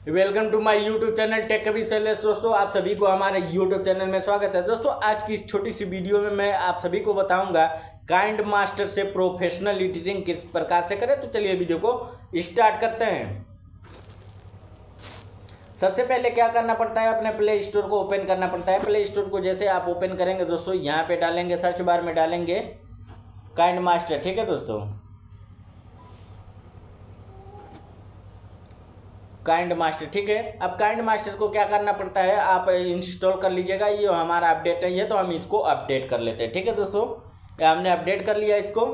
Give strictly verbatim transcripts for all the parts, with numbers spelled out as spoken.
Welcome to my YouTube channel Tech Kabir Sales. दोस्तों आप सभी को हमारे यूट्यूब चैनल में स्वागत है। दोस्तों आज की इस छोटी सी वीडियो में मैं आप सभी को बताऊंगा काइंड मास्टर से प्रोफेशनल एडिटिंग किस प्रकार से करें। तो चलिए वीडियो को स्टार्ट करते हैं। सबसे पहले क्या करना पड़ता है, अपने प्ले स्टोर को ओपन करना पड़ता है। प्ले स्टोर को जैसे आप ओपन करेंगे दोस्तों, यहाँ पे डालेंगे सर्च बार में डालेंगे काइंड मास्टर। ठीक है दोस्तों, काइंड मास्टर। ठीक है, अब काइंड मास्टर को क्या करना पड़ता है, आप इंस्टॉल कर लीजिएगा। ये हमारा अपडेट है, ये तो हम इसको अपडेट कर लेते हैं। ठीक है दोस्तों, ये हमने अपडेट कर लिया इसको।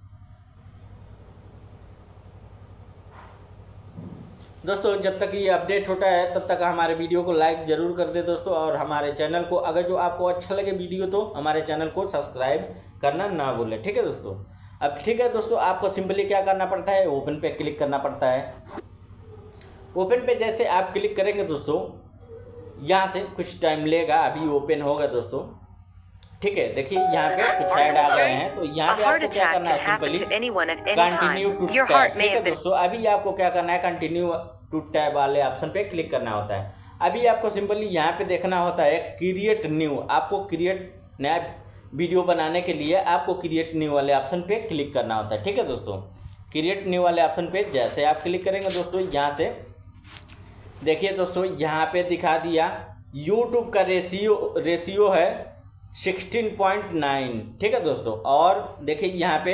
दोस्तों जब तक ये अपडेट होता है तब तक हमारे वीडियो को लाइक जरूर कर दे दोस्तों, और हमारे चैनल को अगर जो आपको अच्छा लगे वीडियो तो हमारे चैनल को सब्सक्राइब करना ना भूलें। ठीक है दोस्तों, अब ठीक है दोस्तों, आपको सिंपली क्या करना पड़ता है, ओपन पे क्लिक करना पड़ता है। ओपन पे जैसे आप क्लिक करेंगे दोस्तों, यहाँ से कुछ टाइम लेगा, अभी ओपन होगा दोस्तों। ठीक है, देखिए यहाँ पे कुछ ऐड आ गए हैं, तो यहाँ पे आपको क्या करना है, सिंपली कंटिन्यू टू टैब। ठीक है दोस्तों, अभी आपको क्या करना है, कंटिन्यू टू टैब वाले ऑप्शन पे क्लिक करना होता है। अभी आपको सिंपली यहाँ पे देखना होता है क्रिएट न्यू। आपको क्रिएट नया वीडियो बनाने के लिए आपको क्रिएट न्यू वाले ऑप्शन पे क्लिक करना होता है। ठीक है दोस्तों, क्रिएट न्यू वाले ऑप्शन पे जैसे आप क्लिक करेंगे दोस्तों, यहाँ से देखिए दोस्तों, यहाँ पे दिखा दिया यूट्यूब का रेशियो रेशियो है सिक्सटीन पॉइंट नाइन। ठीक है दोस्तों, और देखिए यहाँ पे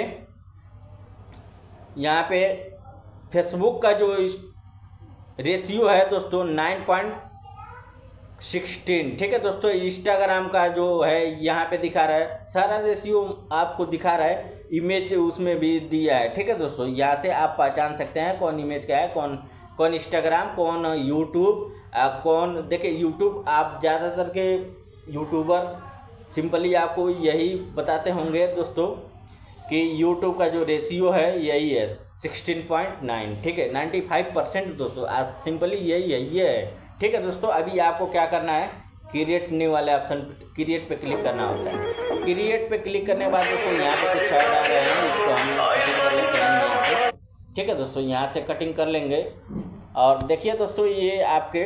यहाँ पे फेसबुक का जो रेशियो है दोस्तों नाइन पॉइंट सिक्सटीन। ठीक है दोस्तों, इंस्टाग्राम का जो है यहाँ पे दिखा रहा है, सारा रेशियो आपको दिखा रहा है, इमेज उसमें भी दिया है। ठीक है दोस्तों, यहाँ से आप पहचान सकते हैं कौन इमेज का है, कौन कौन इंस्टाग्राम, कौन यूट्यूब, कौन। देखिए यूट्यूब आप ज़्यादातर के यूट्यूबर सिंपली आपको यही बताते होंगे दोस्तों कि यूट्यूब का जो रेशियो है यही है सिक्सटीन पॉइंट नाइन। ठीक है, नाइन्टी फाइव परसेंट दोस्तों आज सिंपली यही है, ये है। ठीक है दोस्तों, अभी आपको क्या करना है, क्रिएट न्यू वाले ऑप्शन क्रिएट पे क्लिक करना होता है। क्रिएट पे क्लिक करने के बाद दोस्तों यहाँ पे कुछ ऐड आ रहे हैं, इसको हम कटिंग कर लेते हैं यहाँ से। ठीक है दोस्तों, यहाँ से कटिंग कर लेंगे, और देखिए दोस्तों ये आपके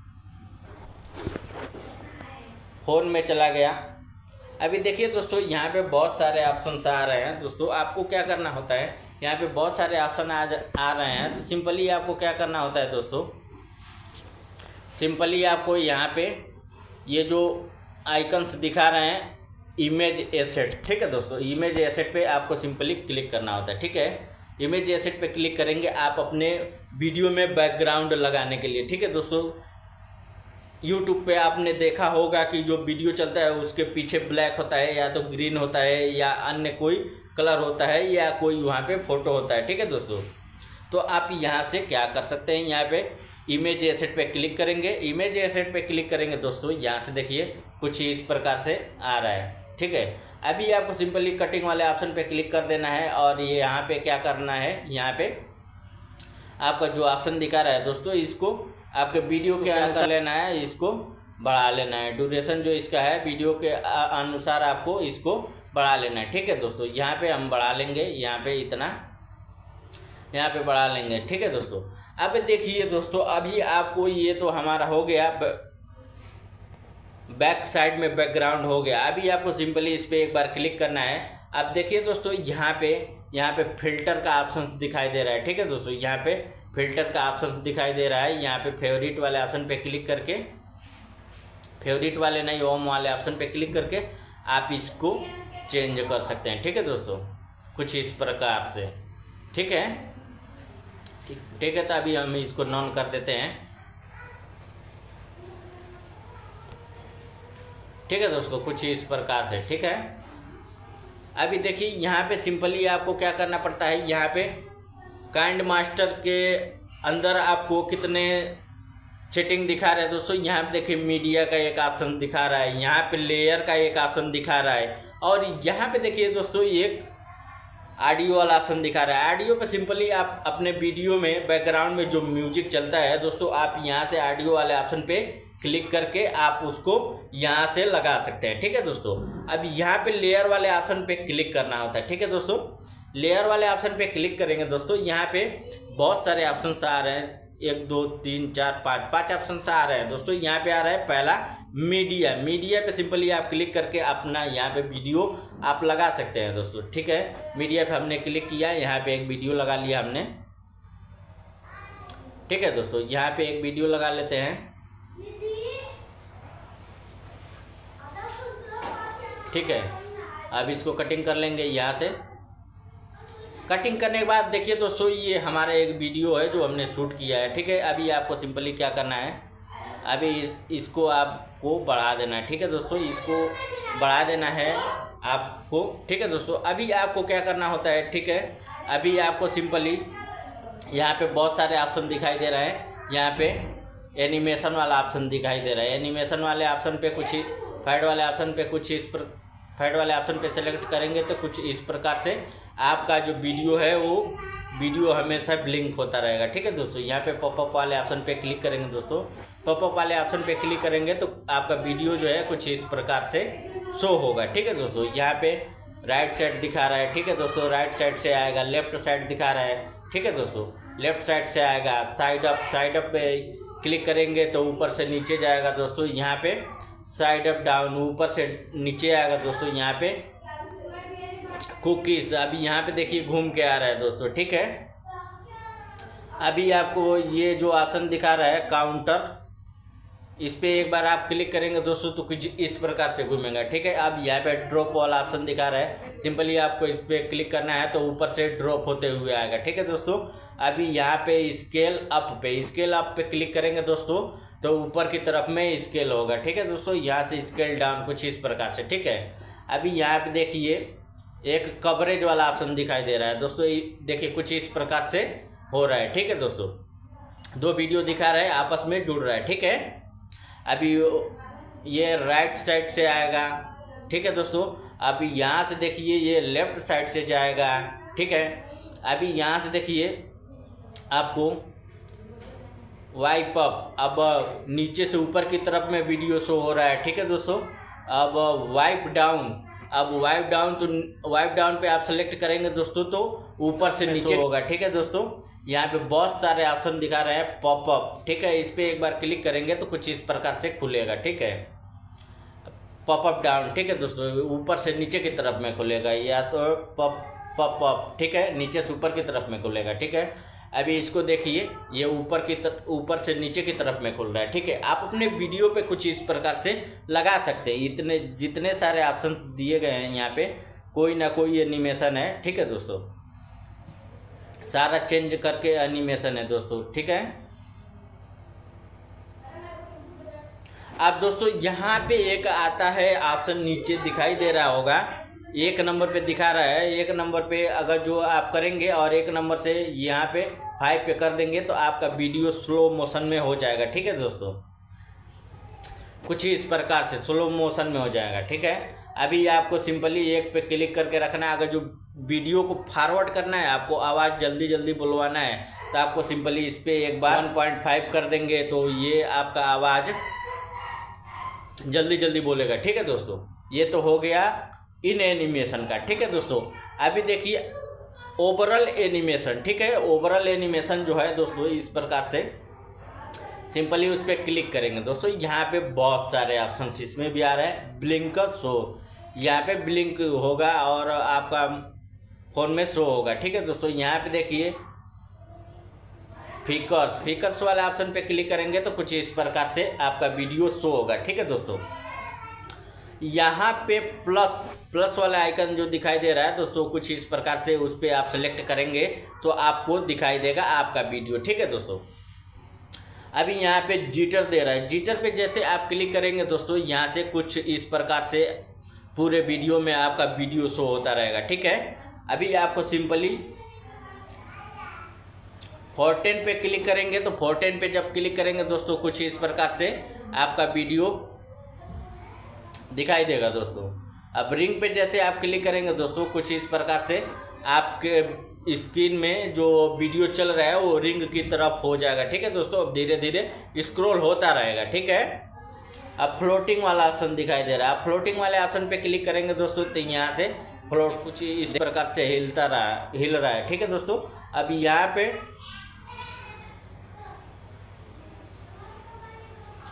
फ़ोन में चला गया। अभी देखिए दोस्तों यहाँ पे बहुत सारे ऑप्शन आ रहे हैं दोस्तों, आपको क्या करना होता है, यहाँ पे बहुत सारे ऑप्शन आ आ रहे हैं, तो सिंपली आपको क्या करना होता है दोस्तों, सिंपली आपको यहाँ पे ये जो आइकन्स दिखा रहे हैं इमेज एसेट। ठीक है दोस्तों, इमेज एसेट पे आपको सिंपली क्लिक करना होता है। ठीक है, इमेज एसेट पे क्लिक करेंगे आप अपने वीडियो में बैकग्राउंड लगाने के लिए। ठीक है दोस्तों, यूट्यूब पे आपने देखा होगा कि जो वीडियो चलता है उसके पीछे ब्लैक होता है, या तो ग्रीन होता है, या अन्य कोई कलर होता है, या कोई वहाँ पे फोटो होता है। ठीक है दोस्तों, तो आप यहाँ से क्या कर सकते हैं, यहाँ पे इमेज एसेट पे क्लिक करेंगे। इमेज एसेट पे क्लिक करेंगे दोस्तों, यहाँ से देखिए कुछ इस प्रकार से आ रहा है। ठीक है, अभी आपको सिंपली कटिंग वाले ऑप्शन पे क्लिक कर देना है, और ये यहाँ पे क्या करना है, यहाँ पे आपका जो ऑप्शन दिखा रहा है दोस्तों, इसको आपके वीडियो के अनुसार लेना है, इसको बढ़ा लेना है। ड्यूरेशन जो इसका है वीडियो के अनुसार आपको इसको बढ़ा लेना है। ठीक है दोस्तों, यहाँ पे हम बढ़ा लेंगे, यहाँ पे इतना यहाँ पे बढ़ा लेंगे। ठीक है दोस्तों, अब देखिए दोस्तों, अभी आपको ये तो हमारा हो गया, बैक साइड में बैकग्राउंड हो गया। अभी आपको सिंपली इस पर एक बार क्लिक करना है। अब देखिए दोस्तों, यहाँ पे यहाँ पे फिल्टर का ऑप्शन दिखाई दे रहा है। ठीक है दोस्तों, यहाँ पे फिल्टर का ऑप्शन दिखाई दे रहा है। यहाँ पे फेवरेट वाले ऑप्शन पे क्लिक करके, फेवरेट वाले नहीं होम वाले ऑप्शन पे क्लिक करके आप इसको चेंज कर सकते हैं। ठीक है दोस्तों, कुछ इस प्रकार से। ठीक है ठीक है, तो अभी हम इसको नॉन कर देते हैं। ठीक है दोस्तों, कुछ इस प्रकार से। ठीक है, अभी देखिए यहाँ पे सिंपली आपको क्या करना पड़ता है, यहाँ पे काइंड मास्टर के अंदर आपको कितने सेटिंग दिखा रहे हैं दोस्तों। यहाँ पे देखिए मीडिया का एक ऑप्शन दिखा रहा है, यहाँ पे लेयर का एक ऑप्शन दिखा रहा है, और यहाँ पे देखिए दोस्तों एक ऑडियो वाला ऑप्शन दिखा रहा है। ऑडियो पे सिंपली आप अपने वीडियो में बैकग्राउंड में जो म्यूजिक चलता है दोस्तों, आप यहाँ से ऑडियो वाले ऑप्शन पे क्लिक करके आप उसको यहाँ से लगा सकते हैं। ठीक है दोस्तों, अब यहाँ पे लेयर वाले ऑप्शन पे क्लिक करना होता है। ठीक है दोस्तों, लेयर वाले ऑप्शन पे क्लिक करेंगे दोस्तों, यहाँ पे बहुत सारे ऑप्शन आ रहे हैं, एक दो तीन चार पाँच पाँच ऑप्शन आ रहे हैं दोस्तों। यहाँ पे आ रहा है पहला मीडिया। मीडिया पे सिंपली आप क्लिक करके अपना यहाँ पे वीडियो आप लगा सकते हैं दोस्तों, ठीक है। मीडिया पे हमने क्लिक किया, यहाँ पे एक वीडियो लगा लिया हमने, ठीक है दोस्तों। यहाँ पे एक वीडियो लगा लेते हैं, ठीक है। अब इसको कटिंग कर लेंगे यहाँ से। कटिंग करने के बाद देखिए दोस्तों, ये हमारा एक वीडियो है जो हमने शूट किया है, ठीक है। अभी आपको सिंपली क्या करना है, अभी इस, इसको आपको बढ़ा देना है, ठीक है दोस्तों। इसको बढ़ा देना है आपको, ठीक है दोस्तों। अभी आपको क्या करना होता है, ठीक है। अभी आपको सिंपली यहाँ पे बहुत सारे ऑप्शन दिखाई दे रहे हैं। यहाँ पे एनिमेशन वाला ऑप्शन दिखाई दे रहा है। एनिमेशन वाले ऑप्शन पे कुछ ही, फाइड वाले ऑप्शन पे कुछ इस पर फाइड वाले ऑप्शन पे सेलेक्ट करेंगे तो कुछ इस प्रकार से आपका जो वीडियो है वो वीडियो हमेशा ब्लिंक होता रहेगा, ठीक है दोस्तों। यहाँ पे पॉपअप वाले ऑप्शन पे क्लिक करेंगे दोस्तों। पॉपअप वाले ऑप्शन पे क्लिक करेंगे तो आपका वीडियो जो है कुछ इस प्रकार से शो होगा, ठीक है दोस्तों। यहाँ पे राइट साइड दिखा रहा है, ठीक है दोस्तों। राइट साइड से आएगा, लेफ्ट साइड दिखा रहा है, ठीक है दोस्तों। लेफ्ट साइड से आएगा, साइड अप साइड अप पे क्लिक करेंगे तो ऊपर से नीचे जाएगा दोस्तों। यहाँ पे साइड अप डाउन, ऊपर से नीचे आएगा दोस्तों। यहाँ पे कुकीज, अभी यहाँ पे देखिए घूम के आ रहा है दोस्तों, ठीक है। अभी आपको ये जो ऑप्शन दिखा रहा है काउंटर, इस पे एक बार आप क्लिक करेंगे दोस्तों तो कुछ इस प्रकार से घूमेगा, ठीक है। अब यहाँ पे ड्रॉप वाला ऑप्शन दिखा रहा है, सिंपली आपको इस पे क्लिक करना है तो ऊपर से ड्रॉप होते हुए आएगा, ठीक है दोस्तों। अभी यहाँ पे स्केल अप पे स्केल अप पे क्लिक करेंगे दोस्तों तो ऊपर की तरफ में स्केल होगा, ठीक है दोस्तों। यहाँ से स्केल डाउन कुछ इस प्रकार से, ठीक है। अभी यहाँ पे देखिए एक कवरेज वाला ऑप्शन दिखाई दे रहा है दोस्तों, देखिए कुछ इस प्रकार से हो रहा है, ठीक है दोस्तों। दो वीडियो दिखा रहा है, आपस में जुड़ रहा है, ठीक है। अभी ये राइट साइड से आएगा, ठीक है दोस्तों। अभी यहाँ से देखिए ये लेफ्ट साइड से जाएगा, ठीक है। अभी यहाँ से देखिए आपको वाइप अप, अब नीचे से ऊपर की तरफ में वीडियो शो हो रहा है, ठीक है दोस्तों। अब वाइप डाउन, अब वाइप डाउन तो वाइप डाउन पे आप सेलेक्ट करेंगे दोस्तों तो ऊपर से नीचे होगा, ठीक है दोस्तों। यहाँ पे बहुत सारे ऑप्शन दिखा रहे हैं पॉपअप, ठीक है। इस पे एक बार क्लिक करेंगे तो कुछ इस प्रकार से खुलेगा, ठीक है। पॉपअप डाउन, ठीक है दोस्तों, ऊपर से नीचे की तरफ में खुलेगा, या तो पॉप पॉपअप, ठीक है, नीचे से ऊपर की तरफ में खुलेगा, ठीक है। अभी इसको देखिए ये ऊपर की तरफ ऊपर से नीचे की तरफ में खुल रहा है, ठीक है। आप अपने वीडियो पे कुछ इस प्रकार से लगा सकते हैं। इतने जितने सारे ऑप्शन दिए गए हैं यहाँ पे कोई ना कोई एनिमेशन है, ठीक है दोस्तों। सारा चेंज करके एनिमेशन है दोस्तों, ठीक है। अब दोस्तों यहाँ पे एक आता है ऑप्शन, नीचे दिखाई दे रहा होगा, एक नंबर पे दिखा रहा है। एक नंबर पे अगर जो आप करेंगे और एक नंबर से यहाँ पे फाइव पे कर देंगे तो आपका वीडियो स्लो मोशन में हो जाएगा, ठीक है दोस्तों। कुछ इस प्रकार से स्लो मोशन में हो जाएगा, ठीक है। अभी आपको सिंपली एक पे क्लिक करके रखना है। अगर जो वीडियो को फॉरवर्ड करना है, आपको आवाज़ जल्दी जल्दी बुलवाना है तो आपको सिंपली इस पर एक बार वन पॉइंट फाइव कर देंगे तो ये आपका आवाज़ जल्दी जल्दी बोलेगा, ठीक है दोस्तों। ये तो हो गया इन एनिमेशन का, ठीक है दोस्तों। अभी देखिए ओवरऑल एनिमेशन, ठीक है। ओवरऑल एनिमेशन जो है दोस्तों इस प्रकार से सिंपली उस पर क्लिक करेंगे दोस्तों। यहाँ पे बहुत सारे ऑप्शन इसमें भी आ रहे हैं। ब्लिंक शो, यहाँ पे ब्लिंक होगा और आपका फ़ोन में शो होगा, ठीक है दोस्तों। यहाँ पे देखिए फिकर्स फिकर्स वाले ऑप्शन पे क्लिक करेंगे तो कुछ इस प्रकार से आपका वीडियो शो होगा, ठीक है दोस्तों। यहाँ पे प्लस प्लस वाला आइकन जो दिखाई दे रहा है दोस्तों, कुछ इस प्रकार से उस पर आप सेलेक्ट करेंगे तो आपको दिखाई देगा आपका वीडियो, ठीक है दोस्तों। अभी यहाँ पे जिटर दे रहा है, जिटर पे जैसे आप क्लिक करेंगे दोस्तों, यहाँ से कुछ इस प्रकार से पूरे वीडियो में आपका वीडियो शो होता रहेगा, ठीक है। अभी आपको सिंपली फोर्टीन पे क्लिक करेंगे तो फोर्टीन पे जब क्लिक करेंगे दोस्तों, कुछ इस प्रकार से आपका वीडियो दिखाई देगा दोस्तों। अब रिंग पे जैसे आप क्लिक करेंगे दोस्तों, कुछ इस प्रकार से आपके स्क्रीन में जो वीडियो चल रहा है वो रिंग की तरफ हो जाएगा, ठीक है दोस्तों। अब धीरे धीरे स्क्रॉल होता रहेगा, ठीक है। अब फ्लोटिंग वाला ऑप्शन दिखाई दे रहा है। आप फ्लोटिंग वाले ऑप्शन पे क्लिक करेंगे दोस्तों तो यहाँ से फ्लोट कुछ इस प्रकार से हिलता रहा हिल रहा है, ठीक है दोस्तों। अब यहाँ पे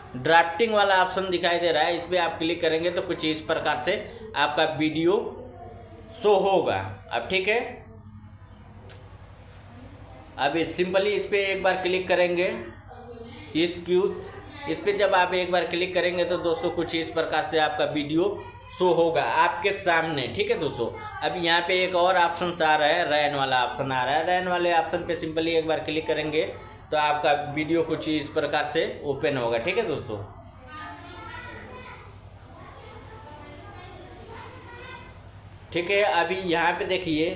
ड्राफ्टिंग वाला ऑप्शन दिखाई दे रहा है, इस पर आप क्लिक करेंगे तो कुछ इस प्रकार से आपका वीडियो शो होगा। अब ठीक है, अब सिंपली इस पर एक बार क्लिक करेंगे, एक्सक्यूज इस पर जब आप एक बार क्लिक करेंगे तो दोस्तों कुछ इस प्रकार से आपका वीडियो शो होगा आपके सामने। ठीक है दोस्तों, अब यहाँ पे एक और ऑप्शन आ रहा है, रैन वाला ऑप्शन आ रहा है। रैन वाले ऑप्शन पे सिंपली एक बार क्लिक करेंगे तो आपका वीडियो कुछ इस प्रकार से ओपन होगा। ठीक है दोस्तों, ठीक है। अभी यहाँ पे देखिए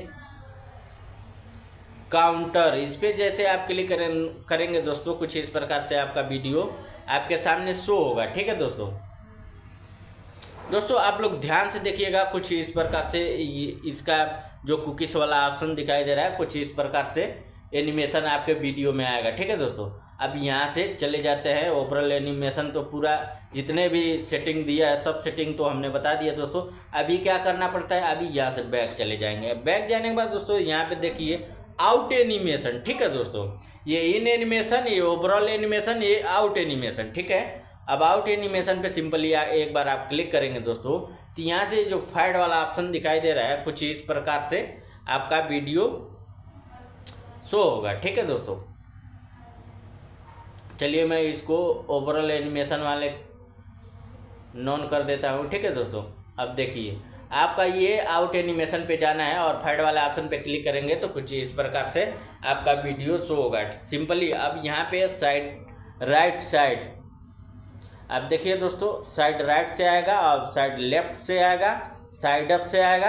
काउंटर, इस पे जैसे आप क्लिक करें करेंगे दोस्तों कुछ इस प्रकार से आपका वीडियो आपके सामने शो होगा। ठीक है दोस्तों, दोस्तों आप लोग ध्यान से देखिएगा, कुछ इस प्रकार से इसका जो कुकीज वाला ऑप्शन दिखाई दे रहा है, कुछ इस प्रकार से एनिमेशन आपके वीडियो में आएगा। ठीक है दोस्तों, अब यहाँ से चले जाते हैं ओवरऑल एनिमेशन, तो पूरा जितने भी सेटिंग दिया है सब सेटिंग तो हमने बता दिया दोस्तों। अभी क्या करना पड़ता है, अभी यहाँ से बैक चले जाएंगे। बैक जाने के बाद दोस्तों यहाँ पे देखिए आउट एनिमेशन। ठीक है दोस्तों, ये इन एनिमेशन, ये ओवरऑल एनिमेशन, ये आउट एनिमेशन। ठीक है, अब आउट एनिमेशन पे सिंपली एक बार आप क्लिक करेंगे दोस्तों तो यहाँ से जो फाइड वाला ऑप्शन दिखाई दे रहा है, कुछ इस प्रकार से आपका वीडियो शो होगा। ठीक है दोस्तों, चलिए मैं इसको ओवरऑल एनिमेशन वाले नॉन कर देता हूँ। ठीक है दोस्तों, अब देखिए आपका ये आउट एनिमेशन पे जाना है और फाइड वाला ऑप्शन पे क्लिक करेंगे तो कुछ इस प्रकार से आपका वीडियो शो होगा सिंपली। अब यहाँ पे साइड राइट साइड आप देखिए दोस्तों, साइड राइट से आएगा और साइड लेफ्ट से आएगा, साइड अप से आएगा,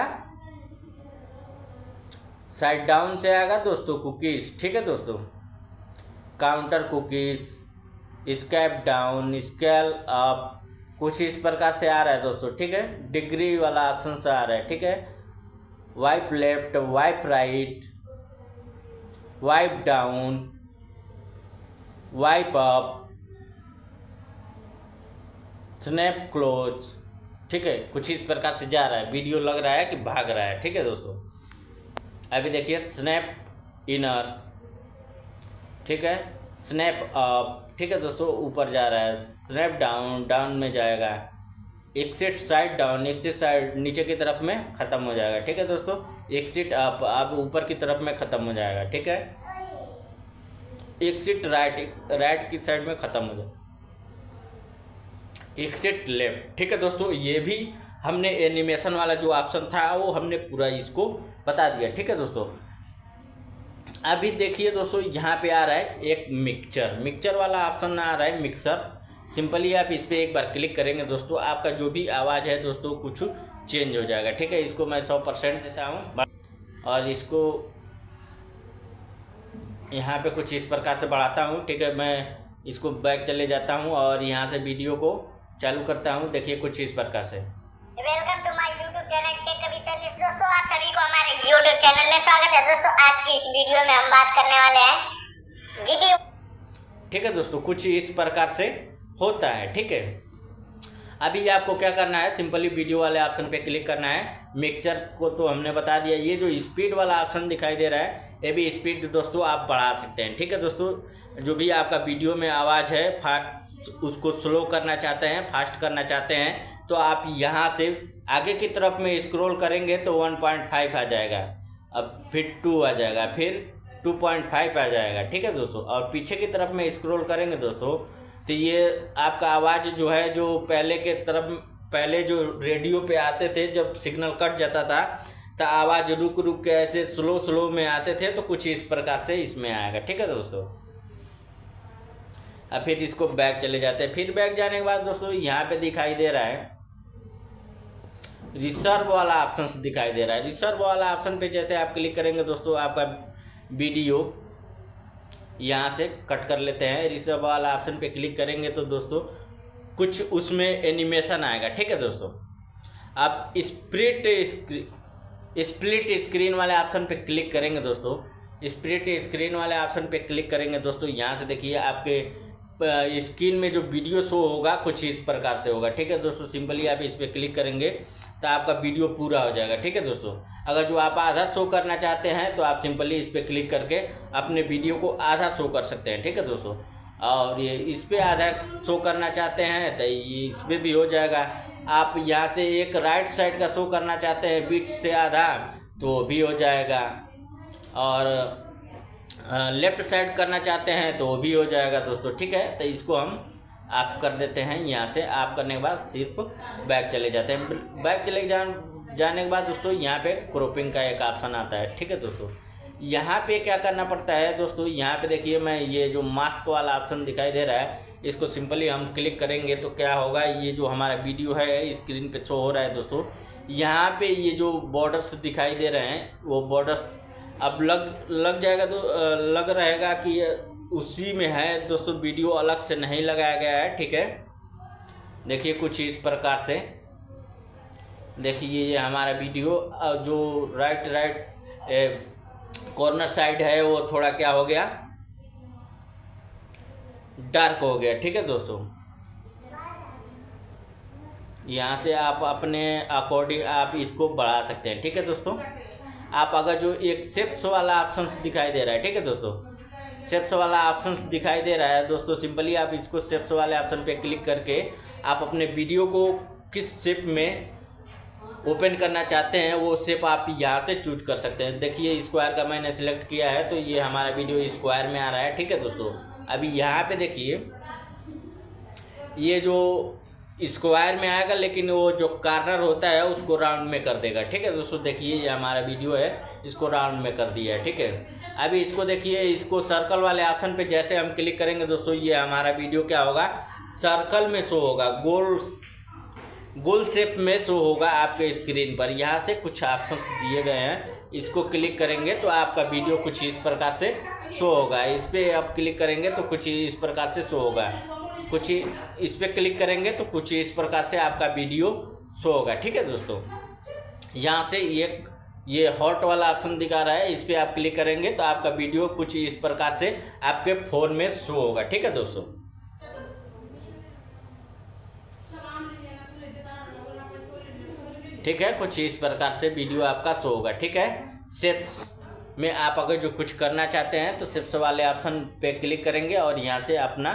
साइड डाउन से आएगा दोस्तों कुकीज। ठीक है दोस्तों, counter cookies, scale down, scale up, कुछ इस प्रकार से आ रहा है दोस्तों। ठीक है, डिग्री वाला ऑप्शन से आ रहा है। ठीक है, wipe left, wipe right, wipe down, wipe up, snap close. ठीक है, कुछ इस प्रकार से जा रहा है, वीडियो लग रहा है कि भाग रहा है। ठीक है दोस्तों, अभी देखिए स्नैप इनर, ठीक है, स्नैप अप। ठीक है दोस्तों, ऊपर जा रहा है, स्नैप डाउन, डाउन में जाएगा, exit side down, exit side नीचे की तरफ में ख़त्म हो जाएगा। ठीक है दोस्तों, एक्सिट अप अब ऊपर की तरफ में ख़त्म हो जाएगा। ठीक है, एक्सिट राइट, राइट की साइड में ख़त्म हो जाएगा, एक्सिट लेफ्ट। ठीक है दोस्तों, ये भी हमने एनिमेशन वाला जो ऑप्शन था वो हमने पूरा इसको बता दिया। ठीक है दोस्तों, अभी देखिए दोस्तों यहाँ पे आ रहा है एक मिक्सचर, मिक्सचर वाला ऑप्शन आ रहा है, मिक्सर। सिंपली आप इस पर एक बार क्लिक करेंगे दोस्तों, आपका जो भी आवाज़ है दोस्तों कुछ चेंज हो जाएगा। ठीक है, इसको मैं सौ परसेंट देता हूँ और इसको यहाँ पे कुछ इस प्रकार से बढ़ाता हूँ। ठीक है, मैं इसको बैक चले जाता हूँ और यहाँ से वीडियो को चालू करता हूँ। देखिए कुछ इस प्रकार से। Welcome to my YouTube channel Tech Kavi Service. दोस्तों आप सभी को हमारे यूट्यूब चैनल में स्वागत है। दोस्तों आज की इस वीडियो में हम बात करने वाले हैं जीबी। ठीक है दोस्तों, कुछ इस प्रकार से होता है। ठीक है, अभी आपको क्या करना है, सिंपली वीडियो वाले ऑप्शन पे क्लिक करना है। मिक्सचर को तो हमने बता दिया, ये जो स्पीड वाला ऑप्शन दिखाई दे रहा है ये भी स्पीड दोस्तों आप बढ़ा सकते हैं। ठीक है दोस्तों, जो भी आपका वीडियो में आवाज़ है फास्ट उसको स्लो करना चाहते हैं, फास्ट करना चाहते हैं तो आप यहाँ से आगे की तरफ में स्क्रॉल करेंगे तो वन पॉइंट फाइव आ जाएगा, अब फिर टू आ जाएगा, फिर टू पॉइंट फाइव आ जाएगा। ठीक है दोस्तों, और पीछे की तरफ में स्क्रॉल करेंगे दोस्तों तो ये आपका आवाज़ जो है, जो पहले के तरफ पहले जो रेडियो पे आते थे जब सिग्नल कट जाता था तो आवाज़ रुक रुक के ऐसे स्लो स्लो में आते थे, तो कुछ इस प्रकार से इसमें आएगा। ठीक है दोस्तों, अब फिर इसको बैक चले जाते हैं। फिर बैक जाने के बाद दोस्तों यहाँ पे दिखाई दे रहा है रिसर्व वाला ऑप्शन दिखाई दे रहा है। रिसर्व वाला ऑप्शन पे जैसे आप क्लिक करेंगे दोस्तों, आपका वीडियो यहाँ से कट कर लेते हैं। रिसर्व वाला ऑप्शन पे क्लिक करेंगे तो दोस्तों कुछ उसमें एनिमेशन आएगा। ठीक है दोस्तों, आप स्प्लिट स्प्लिट स्क्रीन वाले ऑप्शन पे क्लिक करेंगे दोस्तों, स्प्लिट स्क्रीन वाले ऑप्शन पे क्लिक करेंगे दोस्तों, यहाँ से देखिए आपके स्क्रीन में जो वीडियो शो होगा कुछ इस प्रकार से होगा। ठीक है दोस्तों, सिंपली आप इस पर क्लिक करेंगे तो आपका वीडियो पूरा हो जाएगा। ठीक है दोस्तों, अगर जो आप आधा शो करना चाहते हैं तो आप सिंपली इस पर क्लिक करके अपने वीडियो को आधा शो कर सकते हैं। ठीक है दोस्तों, और ये इस पर आधा शो करना चाहते हैं तो ये इस पर भी हो जाएगा। आप यहाँ से एक राइट साइड का शो करना चाहते हैं बीच से आधा तो वो भी हो जाएगा, और लेफ्ट साइड करना चाहते हैं तो वो भी हो जाएगा दोस्तों, ठीक है। तो इसको हम आप कर देते हैं यहाँ से। आप करने के बाद सिर्फ बैक चले जाते हैं। बैक चले जा जाने के बाद दोस्तों यहाँ पे क्रॉपिंग का एक ऑप्शन आता है, ठीक है दोस्तों। यहाँ पे क्या करना पड़ता है दोस्तों, यहाँ पे देखिए मैं ये जो मास्क वाला ऑप्शन दिखाई दे रहा है इसको सिंपली हम क्लिक करेंगे तो क्या होगा, ये जो हमारा वीडियो है स्क्रीन पे शो हो रहा है दोस्तों। यहाँ पे ये जो बॉर्डर्स दिखाई दे रहे हैं वो बॉर्डर्स अब लग लग जाएगा तो लग रहेगा कि उसी में है दोस्तों, वीडियो अलग से नहीं लगाया गया है, ठीक है। देखिए कुछ इस प्रकार से देखिए ये हमारा वीडियो जो राइट राइट कॉर्नर साइड है वो थोड़ा क्या हो गया, डार्क हो गया, ठीक है दोस्तों। यहाँ से आप अपने अकॉर्डिंग आप इसको बढ़ा सकते हैं, ठीक है दोस्तों। आप अगर जो एक शेप्स वाला ऑप्शन दिखाई दे रहा है, ठीक है दोस्तों, शेप्स वाला ऑप्शन दिखाई दे रहा है दोस्तों, सिंपली आप इसको शेप्स वाले ऑप्शन पे क्लिक करके आप अपने वीडियो को किस शेप में ओपन करना चाहते हैं वो शेप आप यहाँ से चूज कर सकते हैं। देखिए स्क्वायर का मैंने सिलेक्ट किया है तो ये हमारा वीडियो स्क्वायर में आ रहा है, ठीक है दोस्तों। अभी यहाँ पे देखिए ये जो स्क्वायर में आएगा लेकिन वो जो कॉर्नर होता है उसको राउंड में कर देगा, ठीक है दोस्तों। देखिए ये हमारा वीडियो है, इसको राउंड में कर दिया है, ठीक है। अभी इसको देखिए, इसको सर्कल वाले ऑप्शन पे जैसे हम क्लिक करेंगे दोस्तों ये हमारा वीडियो क्या होगा, सर्कल में शो होगा, गोल गोल शेप में शो होगा आपके स्क्रीन पर। यहाँ से कुछ ऑप्शन दिए गए हैं, इसको क्लिक करेंगे तो आपका वीडियो कुछ इस प्रकार से शो होगा। इस पर आप क्लिक करेंगे तो कुछ इस प्रकार से शो होगा, कुछ इस पर क्लिक करेंगे तो कुछ इस प्रकार से आपका वीडियो शो होगा, ठीक है दोस्तों। यहाँ से ये ये हॉट वाला ऑप्शन दिखा रहा है, इस पर आप क्लिक करेंगे तो आपका वीडियो कुछ इस प्रकार से आपके फ़ोन में शो होगा, ठीक है दोस्तों। ठीक है, कुछ इस प्रकार से वीडियो आपका शो होगा, ठीक है। शेप्स में आप अगर जो कुछ करना चाहते हैं तो शेप्स वाले ऑप्शन पे क्लिक करेंगे और यहाँ से अपना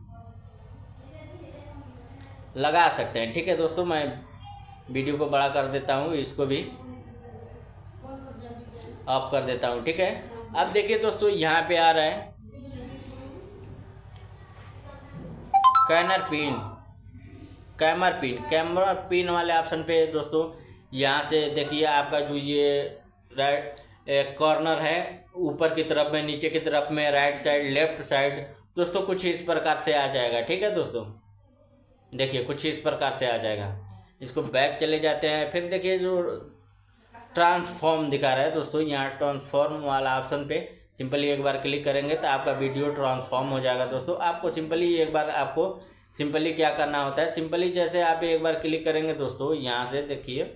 लगा सकते हैं, ठीक है दोस्तों। मैं वीडियो को बड़ा कर देता हूँ, इसको भी ऑफ कर देता हूँ, ठीक है। अब देखिए दोस्तों यहाँ पे आ रहा है camera pin camera pin camera pin वाले ऑप्शन पे दोस्तों यहाँ से देखिए आपका जो ये राइट कॉर्नर है ऊपर की तरफ में, नीचे की तरफ में, राइट साइड, लेफ्ट साइड दोस्तों कुछ इस प्रकार से आ जाएगा, ठीक है दोस्तों। देखिए कुछ इस प्रकार से आ जाएगा। इसको बैक चले जाते हैं, फिर देखिए जो ट्रांसफॉर्म दिखा रहा है दोस्तों, यहाँ ट्रांसफॉर्म वाला ऑप्शन पे सिंपली एक बार क्लिक करेंगे तो आपका वीडियो ट्रांसफॉर्म हो जाएगा दोस्तों। आपको सिंपली एक बार आपको सिंपली क्या करना होता है, सिंपली जैसे आप एक बार क्लिक करेंगे दोस्तों यहाँ से देखिए,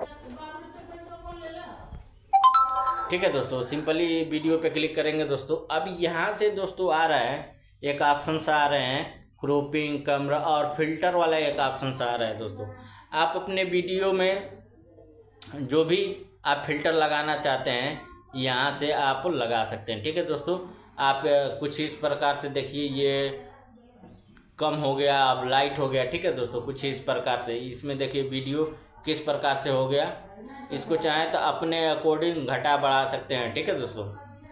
ठीक है दोस्तों, सिंपली वीडियो पे क्लिक करेंगे दोस्तों। अब यहाँ से दोस्तों आ रहा है एक ऑप्शन आ रहे हैं क्रॉपिंग, कैमरा और फिल्टर वाला एक ऑप्शन आ रहा है दोस्तों। आप अपने वीडियो में जो भी आप फिल्टर लगाना चाहते हैं यहाँ से आप लगा सकते हैं, ठीक है दोस्तों। आप कुछ इस प्रकार से देखिए ये कम हो गया, अब लाइट हो गया, ठीक है दोस्तों, कुछ इस प्रकार से। इसमें देखिए वीडियो किस प्रकार से हो गया, इसको चाहें तो अपने अकॉर्डिंग घटा बढ़ा सकते हैं, ठीक है दोस्तों।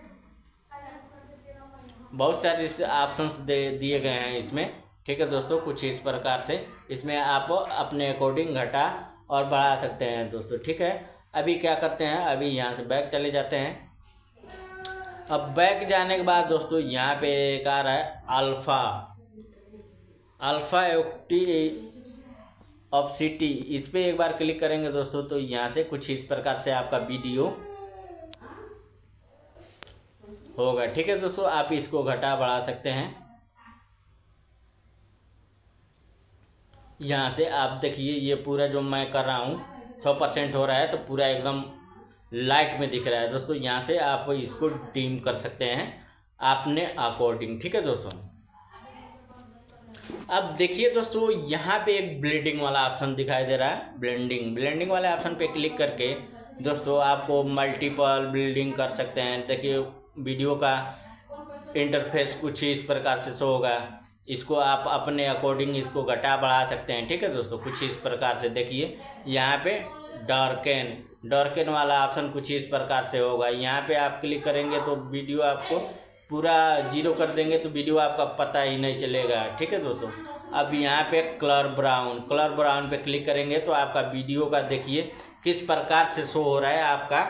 बहुत सारे इस ऑप्शंस दे दिए गए हैं इसमें, ठीक है दोस्तों, कुछ इस प्रकार से इसमें आप अपने अकॉर्डिंग घटा और बढ़ा सकते हैं दोस्तों, ठीक है। अभी क्या करते हैं, अभी यहाँ से बैक चले जाते हैं। अब बैक जाने के बाद दोस्तों यहाँ पे एक आ रहा है अल्फ़ा अल्फ़ा ऑफ सिटी, इस पर एक बार क्लिक करेंगे दोस्तों तो यहाँ से कुछ इस प्रकार से आपका वीडियो होगा, ठीक है दोस्तों। आप इसको घटा बढ़ा सकते हैं। यहाँ से आप देखिए ये पूरा जो मैं कर रहा हूँ सौ परसेंट हो रहा है तो पूरा एकदम लाइट में दिख रहा है दोस्तों। यहाँ से आप इसको डिम कर सकते हैं अपने अकॉर्डिंग, ठीक है दोस्तों। अब देखिए दोस्तों यहाँ पे एक ब्लेंडिंग वाला ऑप्शन दिखाई दे रहा है, ब्लेंडिंग ब्लेंडिंग वाले ऑप्शन पे क्लिक करके दोस्तों आपको मल्टीपल ब्लेंडिंग कर सकते हैं। देखिए वीडियो का इंटरफेस कुछ इस प्रकार से शो होगा। इसको आप अपने अकॉर्डिंग इसको घटा बढ़ा सकते हैं, ठीक है दोस्तों। कुछ इस प्रकार से देखिए यहाँ पे डार्केन डार्केन वाला ऑप्शन कुछ इस प्रकार से होगा। यहाँ पे आप क्लिक करेंगे तो वीडियो आपको पूरा जीरो कर देंगे तो वीडियो आपका पता ही नहीं चलेगा, ठीक है दोस्तों। अब यहाँ पे कलर ब्राउन कलर ब्राउन पे क्लिक करेंगे तो आपका वीडियो का देखिए किस प्रकार से शो हो रहा है आपका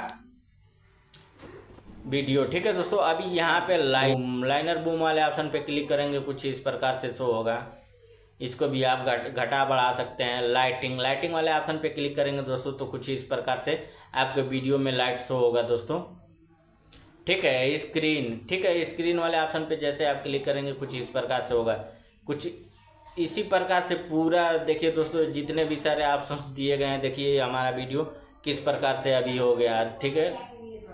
वीडियो, ठीक है दोस्तों। अभी यहाँ पे लाइन लाइनर बूम वाले ऑप्शन पे क्लिक करेंगे कुछ इस प्रकार से शो होगा। इसको भी आप घट घटा बढ़ा सकते हैं। लाइटिंग लाइटिंग वाले ऑप्शन पे क्लिक करेंगे दोस्तों तो कुछ इस प्रकार से आपके वीडियो में लाइट शो होगा दोस्तों, ठीक है। स्क्रीन ठीक है स्क्रीन वाले ऑप्शन पे जैसे आप क्लिक करेंगे कुछ इस प्रकार से होगा। कुछ इसी प्रकार से पूरा देखिए दोस्तों जितने भी सारे ऑप्शंस दिए गए हैं, देखिए हमारा वीडियो किस प्रकार से अभी हो गया, ठीक है।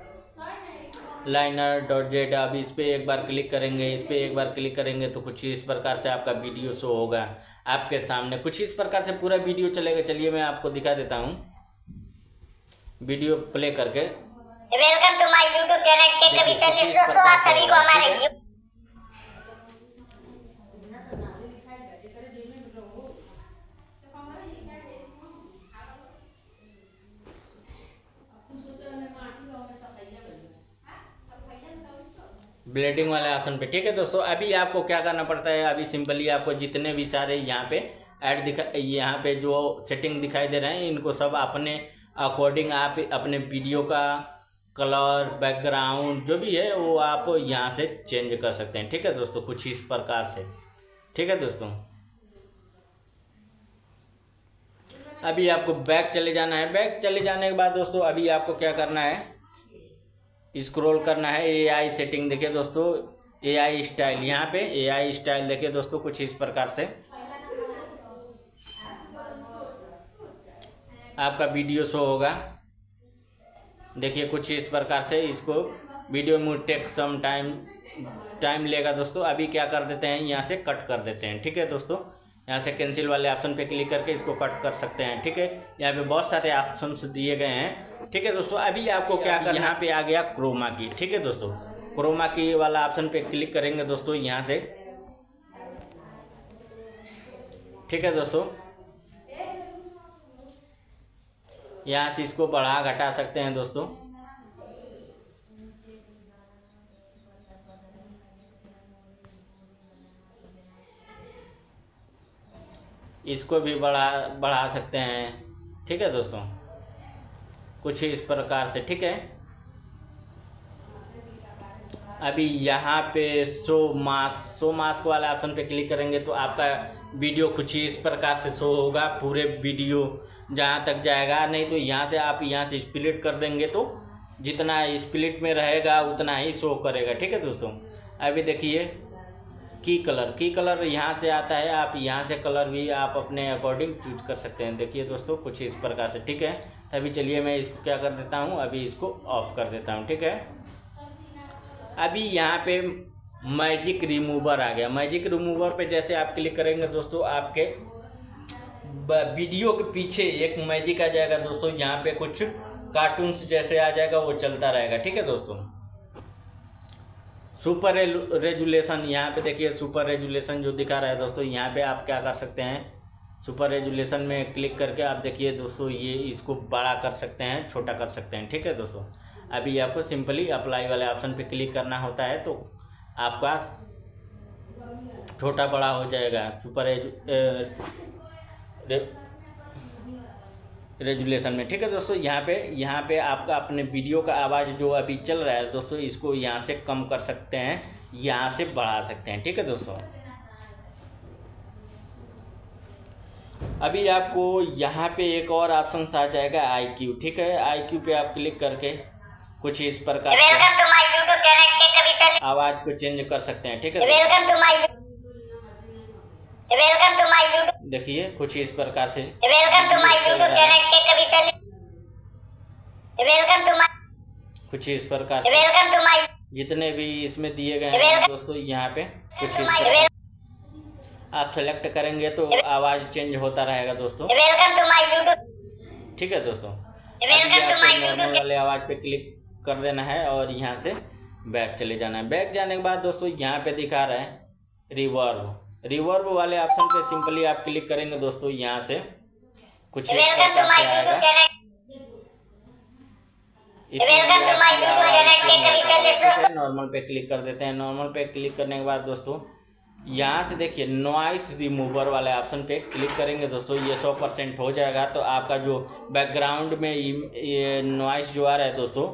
लाइनर डॉट जेड अब इस पर एक बार क्लिक करेंगे इस पर एक बार क्लिक करेंगे तो कुछ इस प्रकार से आपका वीडियो शो होगा आपके सामने। कुछ इस प्रकार से पूरा वीडियो चलेगा। चलिए मैं आपको दिखा देता हूँ वीडियो प्ले करके। Welcome to my YouTube channel Tech Research. दोस्तों आप सभी को हमारे ब्लेडिंग वाले ऑप्शन पे, ठीक है दोस्तों। अभी आपको क्या करना पड़ता है, अभी सिंपली आपको जितने भी सारे यहाँ पे ऐड दिखा यहाँ पे जो सेटिंग दिखाई दे रहे हैं इनको सब अपने अकॉर्डिंग आप अपने वीडियो का कलर बैकग्राउंड जो भी है वो आप यहाँ से चेंज कर सकते हैं, ठीक है दोस्तों। कुछ इस प्रकार से, ठीक है दोस्तों। अभी आपको बैक चले जाना है। बैक चले जाने के बाद दोस्तों अभी आपको क्या करना है, स्क्रॉल करना है। एआई सेटिंग देखिए दोस्तों, एआई स्टाइल यहाँ पे एआई स्टाइल देखिए दोस्तों कुछ इस प्रकार से आपका वीडियो शो होगा। देखिए कुछ इस प्रकार से इसको वीडियो में टेक सम टाइम टाइम लेगा दोस्तों। अभी क्या कर देते हैं यहाँ से कट कर देते हैं, ठीक है दोस्तों। यहाँ से कैंसिल वाले ऑप्शन पे क्लिक करके इसको कट कर सकते हैं, ठीक है। यहाँ पे बहुत सारे ऑप्शंस दिए गए हैं, ठीक है दोस्तों। अभी आपको क्या करना, यहाँ पे आ गया क्रोमा की, ठीक है दोस्तों। क्रोमा की वाला ऑप्शन पे क्लिक करेंगे दोस्तों यहाँ से, ठीक है दोस्तों। यहाँ से इसको बढ़ा घटा सकते हैं दोस्तों। इसको भी बढ़ा बढ़ा सकते हैं, ठीक है दोस्तों। कुछ इस प्रकार से, ठीक है। अभी यहाँ पे शो मास्क शो मास्क वाला ऑप्शन पे क्लिक करेंगे तो आपका वीडियो कुछ इस प्रकार से शो होगा। पूरे वीडियो जहाँ तक जाएगा, नहीं तो यहाँ से आप यहाँ से स्प्लिट कर देंगे तो जितना स्प्लिट में रहेगा उतना ही शो करेगा, ठीक है दोस्तों। अभी देखिए की कलर की कलर यहाँ से आता है। आप यहाँ से कलर भी आप अपने अकॉर्डिंग चूज कर सकते हैं। देखिए दोस्तों कुछ इस प्रकार से, ठीक है। अभी चलिए मैं इसको क्या कर देता हूँ, अभी इसको ऑफ कर देता हूँ, ठीक है। अभी यहाँ पे मैजिक रिमूवर आ गया। मैजिक रिमूवर पे जैसे आप क्लिक करेंगे दोस्तों आपके वीडियो के पीछे एक मैजिक आ जाएगा दोस्तों। यहाँ पे कुछ कार्टून्स जैसे आ जाएगा, वो चलता रहेगा, ठीक है दोस्तों। सुपर रेजुलेशन यहाँ पे देखिए, सुपर रेजुलेशन जो दिखा रहा है दोस्तों, यहाँ पे आप क्या कर सकते हैं, सुपर रेजुलेशन में क्लिक करके आप देखिए दोस्तों ये इसको बड़ा कर सकते हैं, छोटा कर सकते हैं, ठीक है दोस्तों। अभी आपको सिंपली अप्लाई वाले ऑप्शन पे क्लिक करना होता है तो आपका छोटा बड़ा हो जाएगा सुपर रे, रेजुलेशन में, ठीक है दोस्तों। यहाँ पे यहाँ पे आपका अपने वीडियो का आवाज़ जो अभी चल रहा है दोस्तों, इसको यहाँ से कम कर सकते हैं, यहाँ से बढ़ा सकते हैं, ठीक है दोस्तों। अभी आपको यहाँ पे एक और ऑप्शन आ जाएगा आई क्यू, ठीक है। आई क्यू पे आप क्लिक करके कुछ इस प्रकार से आवाज़ को चेंज कर सकते हैं, ठीक है। Welcome to my welcome to my YouTube, देखिए कुछ इस प्रकार से welcome to my YouTube channel Tech Research. Welcome to my कुछ इस प्रकार से वेलकम टू माय जितने भी इसमें दिए गए हैं दोस्तों, यहाँ पे कुछ इस प्रकार आप सेलेक्ट करेंगे तो आवाज़ चेंज होता रहेगा दोस्तों। वेलकम टू माय यूट्यूब, ठीक है दोस्तों। वेलकम टू माय यूट्यूब वाले आवाज़ पे क्लिक कर देना है और यहाँ से बैक चले जाना है। बैक जाने के बाद दोस्तों यहाँ पे दिखा रहा है रिवर्ब। रिवर्ब वाले ऑप्शन पे सिंपली आप क्लिक करेंगे दोस्तों, यहाँ से कुछ इस प्रकार से आएगा। नॉर्मल पे क्लिक कर देते हैं। नॉर्मल पे क्लिक करने के बाद दोस्तों यहाँ से देखिए नॉइस रिमूवर वाले ऑप्शन पे क्लिक करेंगे दोस्तों, ये सौ परसेंट हो जाएगा। तो आपका जो बैकग्राउंड में ये नॉइस जो आ रहा है दोस्तों,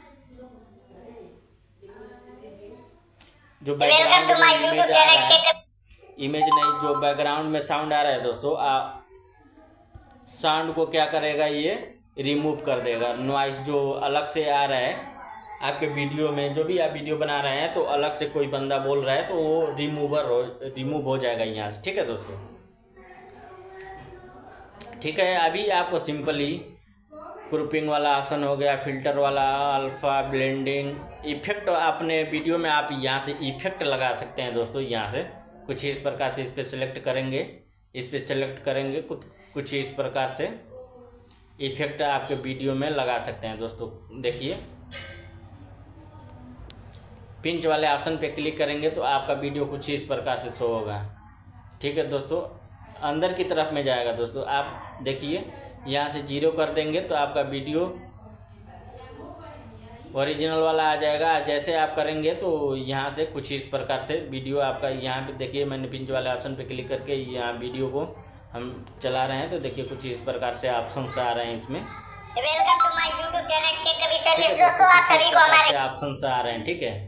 जो बैकग्राउंड में इमेज आ रहा है, इमेज नहीं, जो बैकग्राउंड में साउंड आ रहा है दोस्तों, आप साउंड को क्या करेगा, ये रिमूव कर देगा। नॉइस जो अलग से आ रहा है आपके वीडियो में, जो भी आप वीडियो बना रहे हैं तो अलग से कोई बंदा बोल रहा है तो वो रिमूवर हो रिमूव हो जाएगा यहाँ से। ठीक है दोस्तों, ठीक है। अभी आपको सिंपली ग्रुपिंग वाला ऑप्शन हो गया, फिल्टर वाला, अल्फा, ब्लेंडिंग, इफेक्ट, अपने वीडियो में आप यहाँ से इफेक्ट लगा सकते हैं दोस्तों। यहाँ से कुछ इस प्रकार से इस पर सेलेक्ट करेंगे, इस पर सेलेक्ट करेंगे, कुछ कुछ इस प्रकार से इफेक्ट आपके वीडियो में लगा सकते हैं दोस्तों। देखिए पिंच वाले ऑप्शन पे क्लिक करेंगे तो आपका वीडियो कुछ इस प्रकार से शो होगा। ठीक है दोस्तों, अंदर की तरफ में जाएगा दोस्तों। आप देखिए यहाँ से जीरो कर देंगे तो आपका वीडियो ओरिजिनल वाला आ जाएगा। जैसे आप करेंगे तो यहाँ से कुछ इस प्रकार से वीडियो आपका, यहाँ पे देखिए मैंने पिंच वाले ऑप्शन पे क्लिक करके यहाँ वीडियो को हम चला रहे हैं तो देखिए कुछ इस प्रकार से ऑप्शंस आ रहे हैं इसमें। Welcome to my YouTube channel Tech Research दोस्तों, आप सभी को हमारे ऑप्शंस आ रहे हैं। ठीक है,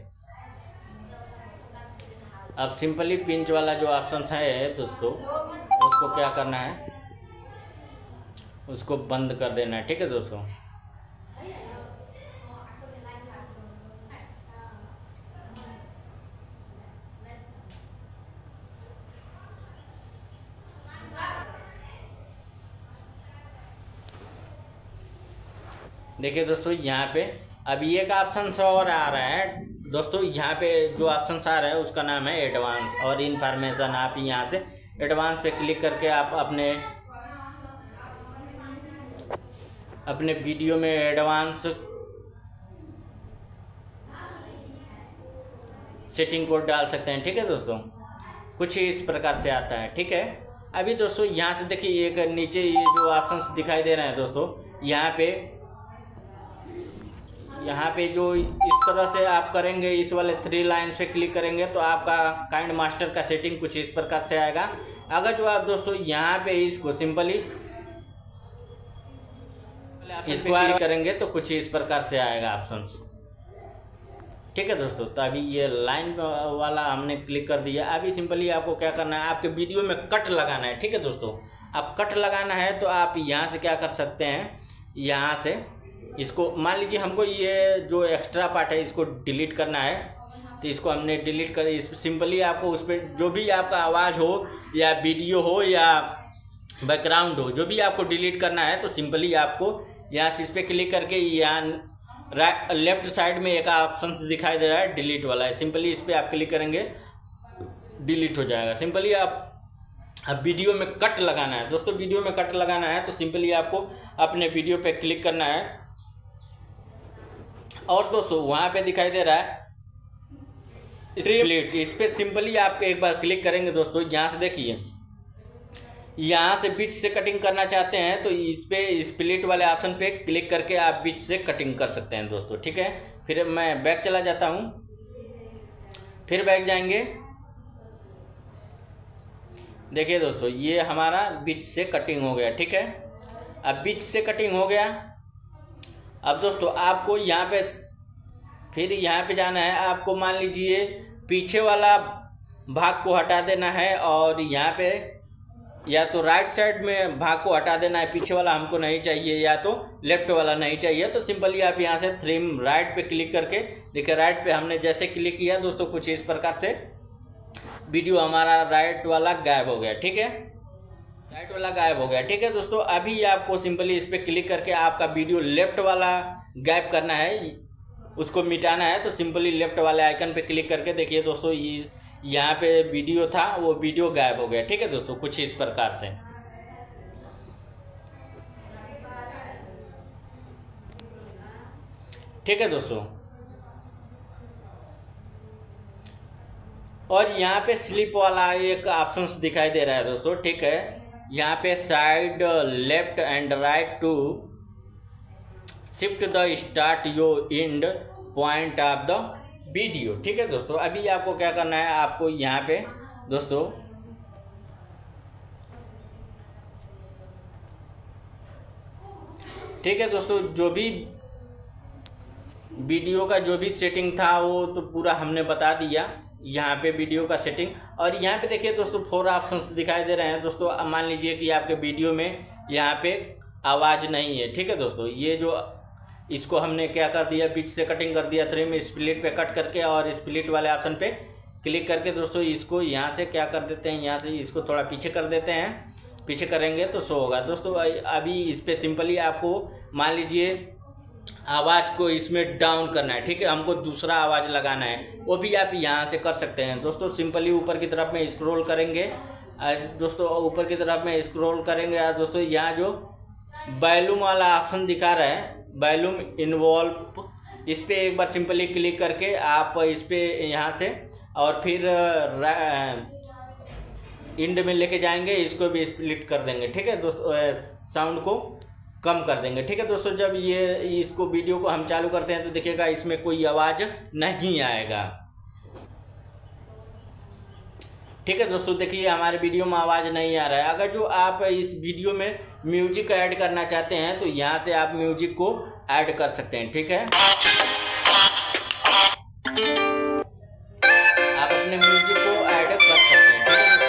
अब सिंपली पिंच वाला जो ऑप्शंस है दोस्तों, उसको क्या करना है, उसको बंद कर देना है। ठीक है दोस्तों, देखिए दोस्तों यहाँ पे अभी एक ऑप्शन और आ रहा है दोस्तों। यहाँ पे जो ऑप्शन आ रहा है उसका नाम है एडवांस और इन्फॉर्मेशन। आप यहाँ से एडवांस पे क्लिक करके आप अपने अपने वीडियो में एडवांस सेटिंग कोड डाल सकते हैं। ठीक है दोस्तों, कुछ इस प्रकार से आता है। ठीक है, अभी दोस्तों यहाँ से देखिए एक नीचे ये जो ऑप्शंस दिखाई दे रहे हैं दोस्तों, यहाँ पे यहाँ पे जो इस तरह से आप करेंगे, इस वाले थ्री लाइन पे क्लिक करेंगे तो आपका काइंड मास्टर का सेटिंग कुछ इस प्रकार से आएगा। अगर जो आप दोस्तों यहाँ पे इसको सिंपली इसको क्लिक करेंगे तो कुछ इस प्रकार से आएगा ऑप्शन। ठीक है दोस्तों, तो अभी ये लाइन वाला हमने क्लिक कर दिया। अभी सिंपली आपको क्या करना है, आपके वीडियो में कट लगाना है। ठीक है दोस्तों, आप कट लगाना है तो आप यहाँ से क्या कर सकते हैं, यहाँ से इसको मान लीजिए हमको ये जो एक्स्ट्रा पार्ट है इसको डिलीट करना है, तो इसको हमने डिलीट कर, इस सिंपली आपको उस पर जो भी आपका आवाज़ हो या वीडियो हो या बैकग्राउंड हो, जो भी आपको डिलीट करना है तो सिंपली आपको यहाँ से इस पर क्लिक करके यहाँ राइट लेफ्ट साइड में एक ऑप्शन दिखाई दे रहा है डिलीट वाला है, सिंपली इस पर आप क्लिक करेंगे डिलीट हो जाएगा। सिंपली आप अब वीडियो में कट लगाना है दोस्तों, वीडियो में कट लगाना है तो सिंपली आपको अपने वीडियो पे क्लिक करना है और दोस्तों वहाँ पे दिखाई दे रहा है स्प्लिट, इस पर सिंपली आप एक बार क्लिक करेंगे दोस्तों। यहाँ से देखिए यहाँ से बीच से कटिंग करना चाहते हैं तो इस पे स्प्लिट वाले ऑप्शन पे क्लिक करके आप बीच से कटिंग कर सकते हैं दोस्तों। ठीक है, फिर मैं बैक चला जाता हूँ, फिर बैक जाएंगे। देखिए दोस्तों ये हमारा बीच से कटिंग हो गया। ठीक है, अब बीच से कटिंग हो गया। अब दोस्तों आपको यहाँ पे फिर यहाँ पे जाना है, आपको मान लीजिए पीछे वाला भाग को हटा देना है और यहाँ पे या तो राइट साइड में भाग को हटा देना है, पीछे वाला हमको नहीं चाहिए या तो लेफ्ट वाला नहीं चाहिए, तो सिंपली आप यहाँ से थ्रीम राइट पे क्लिक करके देखिए राइट पे हमने जैसे क्लिक किया दोस्तों कुछ इस प्रकार से वीडियो हमारा राइट वाला गायब हो गया। ठीक है, राइट वाला गायब हो गया। ठीक है दोस्तों, अभी आपको सिंपली इस पर क्लिक करके आपका वीडियो लेफ्ट वाला गायब करना है, उसको मिटाना है तो सिंपली लेफ्ट वाले आइकन पे क्लिक करके देखिए दोस्तों ये यहाँ पे वीडियो था वो वीडियो गायब हो गया। ठीक है दोस्तों, कुछ इस प्रकार से। ठीक है दोस्तों, और यहाँ पे स्लिप वाला एक ऑप्शंस दिखाई दे रहा है दोस्तों, ठीक है। यहाँ पे side left and right to shift the start your end point of the video, ठीक है दोस्तों। अभी आपको क्या करना है, आपको यहाँ पे दोस्तों ठीक है दोस्तों, जो भी वीडियो का जो भी सेटिंग था वो तो पूरा हमने बता दिया यहाँ पे वीडियो का सेटिंग। और यहाँ पे देखिए दोस्तों फोर ऑप्शंस दिखाई दे रहे हैं दोस्तों। अब मान लीजिए कि आपके वीडियो में यहाँ पे आवाज़ नहीं है, ठीक है दोस्तों। ये जो इसको हमने क्या कर दिया, बीच से कटिंग कर दिया, थ्री में स्प्लिट पे कट करके और स्प्लिट वाले ऑप्शन पे क्लिक करके दोस्तों इसको यहाँ से क्या कर देते हैं, यहाँ से इसको थोड़ा पीछे कर देते हैं। पीछे करेंगे तो शो होगा दोस्तों। अभी इस पर सिंपली आपको मान लीजिए आवाज़ को इसमें डाउन करना है, ठीक है। हमको दूसरा आवाज़ लगाना है, वो भी आप यहाँ से कर सकते हैं दोस्तों। सिंपली ऊपर की तरफ में स्क्रॉल करेंगे दोस्तों, ऊपर की तरफ में स्क्रॉल करेंगे दोस्तों। यहाँ जो वॉल्यूम वाला ऑप्शन दिखा रहा है, वॉल्यूम इन्वॉल्व, इस पर एक बार सिंपली क्लिक करके आप इस पर यहाँ से और फिर इंड में लेके जाएंगे, इसको भी स्प्लिट कर देंगे, ठीक है दोस्तों। साउंड को कम कर देंगे, ठीक है दोस्तों। जब ये इसको वीडियो को हम चालू करते हैं तो देखिएगा इसमें कोई आवाज़ नहीं आएगा, ठीक है दोस्तों। देखिए हमारे वीडियो में आवाज़ नहीं आ रहा है। अगर जो आप इस वीडियो में म्यूजिक ऐड करना चाहते हैं तो यहाँ से आप म्यूजिक को ऐड कर सकते हैं, ठीक है। आप अपने म्यूजिक को ऐड कर सकते हैं, ठीक है दोस्तों।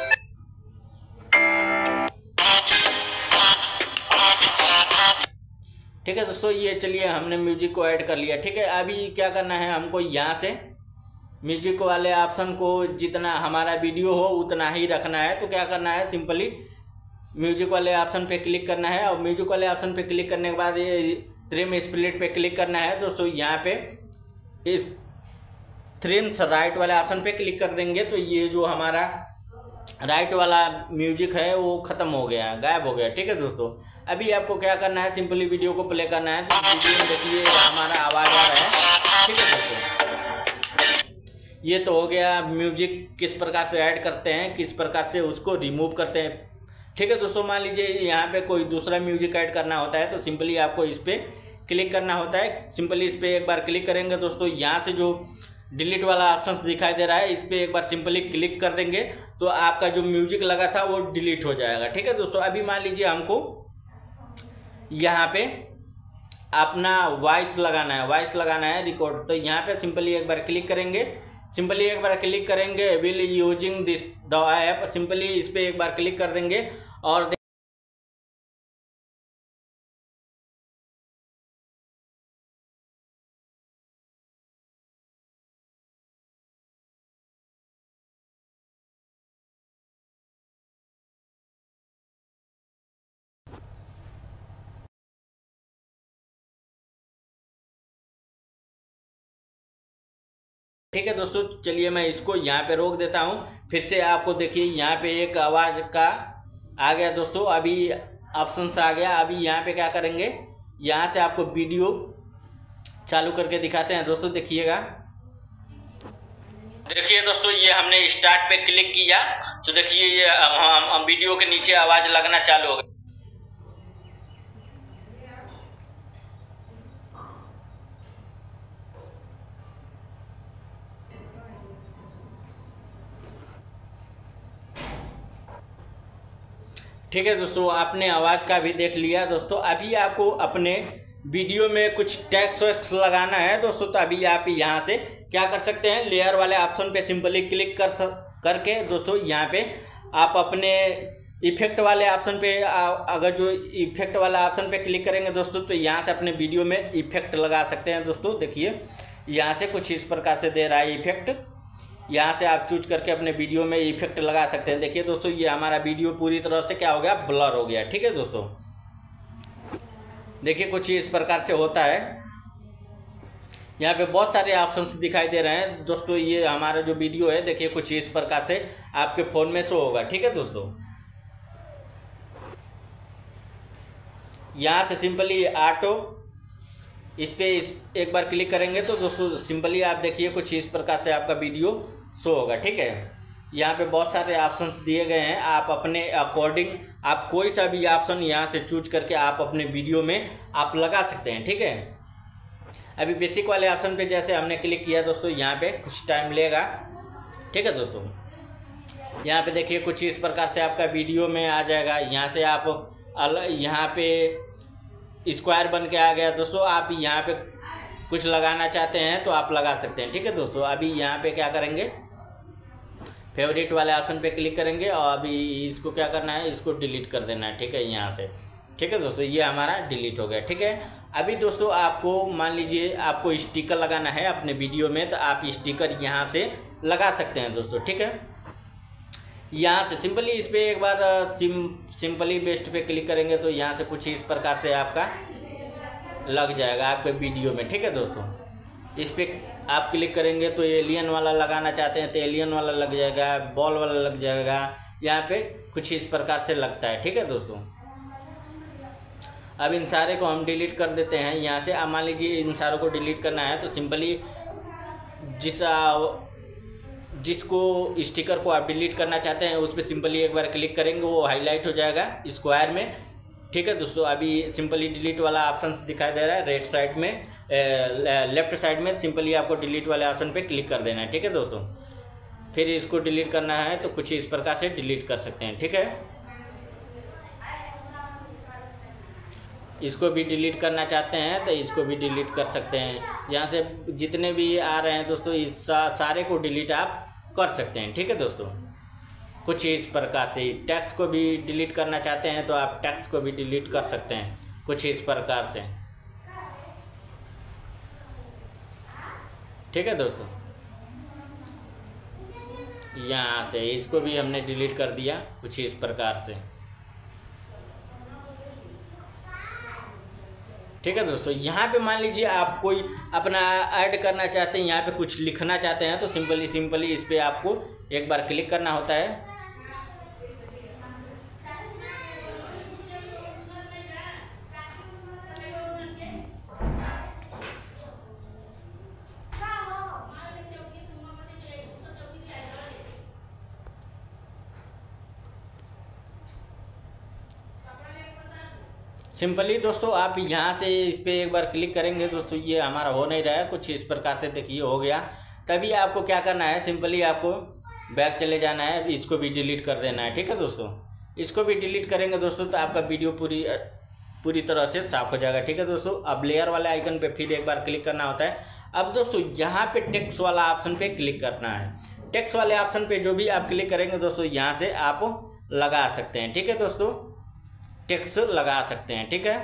ठीक है दोस्तों, ये चलिए हमने म्यूजिक को ऐड कर लिया, ठीक है। अभी क्या करना है, हमको यहाँ से म्यूजिक वाले ऑप्शन को जितना हमारा वीडियो हो उतना ही रखना है। तो क्या करना है, सिंपली म्यूजिक वाले ऑप्शन पे क्लिक करना है और म्यूजिक वाले ऑप्शन पे क्लिक करने के बाद ये थ्रीम स्प्लिट पे क्लिक करना है दोस्तों। यहाँ पे इस थ्रीम्स राइट वाले ऑप्शन पे क्लिक कर देंगे तो ये जो हमारा राइट वाला म्यूजिक है वो ख़त्म हो गया, गायब हो गया, ठीक है दोस्तों। अभी आपको क्या करना है, सिंपली वीडियो को प्ले करना है। तो वीडियो में देखिए हमारा आवाज़ आ रहा है, ठीक है दोस्तों। ये तो हो गया म्यूजिक किस प्रकार से ऐड करते हैं, किस प्रकार से उसको रिमूव करते हैं, ठीक है दोस्तों। मान लीजिए यहाँ पे कोई दूसरा म्यूजिक ऐड करना होता है तो सिंपली आपको इस पर क्लिक करना होता है। सिंपली इस पर एक बार क्लिक करेंगे दोस्तों, यहाँ से जो डिलीट वाला ऑप्शन दिखाई दे रहा है इस पर एक बार सिंपली क्लिक कर देंगे तो आपका जो म्यूजिक लगा था वो डिलीट हो जाएगा, ठीक है दोस्तों। अभी मान लीजिए हमको यहाँ पे अपना वॉइस लगाना है, वॉइस लगाना है रिकॉर्ड, तो यहाँ पे सिंपली एक बार क्लिक करेंगे। सिंपली एक बार क्लिक करेंगे will using this the app, simply इस पर एक बार क्लिक कर देंगे और ठीक है दोस्तों। चलिए मैं इसको यहाँ पे रोक देता हूँ, फिर से आपको देखिए यहाँ पे एक आवाज़ का आ गया दोस्तों, अभी ऑप्शंस आ गया। अभी यहाँ पे क्या करेंगे, यहाँ से आपको वीडियो चालू करके दिखाते हैं दोस्तों। देखिएगा, देखिए दोस्तों ये हमने स्टार्ट पे क्लिक किया तो देखिए ये हम वीडियो के नीचे आवाज़ लगना चालू हो गई। ठीक है दोस्तों, आपने आवाज़ का भी देख लिया दोस्तों। अभी आपको अपने वीडियो में कुछ टैक्स वैक्स लगाना है दोस्तों, तो अभी आप यहाँ से क्या कर सकते हैं, लेयर वाले ऑप्शन पे सिंपली क्लिक कर करके दोस्तों यहाँ पे आप अपने इफेक्ट वाले ऑप्शन पे अगर जो इफेक्ट वाला ऑप्शन पे क्लिक करेंगे दोस्तों तो यहाँ से अपने वीडियो में इफेक्ट लगा सकते हैं दोस्तों। देखिए यहाँ से कुछ इस प्रकार से दे रहा है इफेक्ट, यहाँ से आप चूज करके अपने वीडियो में इफेक्ट लगा सकते हैं। देखिए दोस्तों ये हमारा वीडियो पूरी तरह से क्या हो गया, ब्लर हो गया, ठीक है दोस्तों। देखिए कुछ इस प्रकार से होता है। यहाँ पे बहुत सारे ऑप्शंस दिखाई दे रहे हैं दोस्तों। ये हमारा जो वीडियो है देखिए कुछ इस प्रकार से आपके फ़ोन में शो होगा, ठीक है दोस्तों। यहाँ से सिंपली ऑटो इस पर एक बार क्लिक करेंगे तो दोस्तों सिंपली आप देखिए कुछ इस प्रकार से आपका वीडियो शो होगा। ठीक है, यहाँ पे बहुत सारे ऑप्शंस दिए गए हैं, आप अपने अकॉर्डिंग आप कोई सा भी ऑप्शन यहाँ से चूज करके आप अपने वीडियो में आप लगा सकते हैं। ठीक है, अभी बेसिक वाले ऑप्शन पे जैसे हमने क्लिक किया दोस्तों, यहाँ पे कुछ टाइम लेगा। ठीक है दोस्तों, यहाँ पे देखिए कुछ इस प्रकार से आपका वीडियो में आ जाएगा। यहाँ से आप अल यहाँ पे स्क्वायर बन के आ गया दोस्तों। आप यहाँ पे कुछ लगाना चाहते हैं तो आप लगा सकते हैं। ठीक है दोस्तों, अभी यहाँ पे क्या करेंगे, फेवरेट वाले ऑप्शन पे क्लिक करेंगे और अभी इसको क्या करना है, इसको डिलीट कर देना है। ठीक है, यहाँ से। ठीक है दोस्तों, ये हमारा डिलीट हो गया। ठीक है, अभी दोस्तों आपको मान लीजिए आपको स्टिकर लगाना है अपने वीडियो में, तो आप स्टिकर यहाँ से लगा सकते हैं दोस्तों। ठीक है, यहाँ से सिंपली इस पर एक बार सिम सिंपली बेस्ट पे क्लिक करेंगे तो यहाँ से कुछ इस प्रकार से आपका लग जाएगा आपके वीडियो में। ठीक है दोस्तों, इस पर आप क्लिक करेंगे तो एलियन वाला लगाना चाहते हैं तो एलियन वाला लग जाएगा, बॉल वाला लग जाएगा, यहाँ पे कुछ इस प्रकार से लगता है। ठीक है दोस्तों, अब इन सारे को हम डिलीट कर देते हैं यहाँ से। अब मान लीजिए इन सारों को डिलीट करना है तो सिंपली जिस जिसको स्टिकर को आप डिलीट करना चाहते हैं उस पर सिंपली एक बार क्लिक करेंगे, वो हाईलाइट हो जाएगा स्क्वायर में। ठीक है दोस्तों, अभी सिंपली डिलीट वाला ऑप्शन दिखाई दे रहा है राइट साइड में, लेफ्ट साइड में। सिंपली आपको डिलीट वाले ऑप्शन पे क्लिक कर देना है। ठीक है दोस्तों, फिर इसको डिलीट करना है तो कुछ इस प्रकार से डिलीट कर सकते हैं। ठीक है, इसको भी डिलीट करना चाहते हैं तो इसको भी डिलीट कर सकते हैं। यहाँ से जितने भी आ रहे हैं दोस्तों, इस सा, सारे को डिलीट आप कर सकते हैं। ठीक है दोस्तों, कुछ इस प्रकार से टेक्स्ट को भी डिलीट करना चाहते हैं तो आप टेक्स्ट को भी डिलीट कर सकते हैं कुछ इस प्रकार से। ठीक है दोस्तों, यहाँ से इसको भी हमने डिलीट कर दिया कुछ इस प्रकार से। ठीक है दोस्तों, यहाँ पे मान लीजिए आप कोई अपना ऐड करना चाहते हैं, यहाँ पे कुछ लिखना चाहते हैं तो सिंपली सिंपली इस पर आपको एक बार क्लिक करना होता है। सिंपली दोस्तों आप यहाँ से इस पर एक बार क्लिक करेंगे दोस्तों, ये हमारा हो नहीं रहा है कुछ इस प्रकार से, देखिए हो गया। तभी आपको क्या करना है, सिंपली आपको बैक चले जाना है, इसको भी डिलीट कर देना है। ठीक है दोस्तों, इसको भी डिलीट करेंगे दोस्तों तो आपका वीडियो पूरी पूरी तरह से साफ हो जाएगा। ठीक है दोस्तों, अब लेयर वाले आइकन पे फिर एक बार क्लिक करना होता है। अब दोस्तों यहाँ पे टेक्स्ट वाला ऑप्शन पे क्लिक करना है। टेक्स्ट वाले ऑप्शन पे जो भी आप क्लिक करेंगे दोस्तों, यहाँ से आप लगा सकते हैं। ठीक है दोस्तों, टेक्स्ट लगा सकते हैं। ठीक है,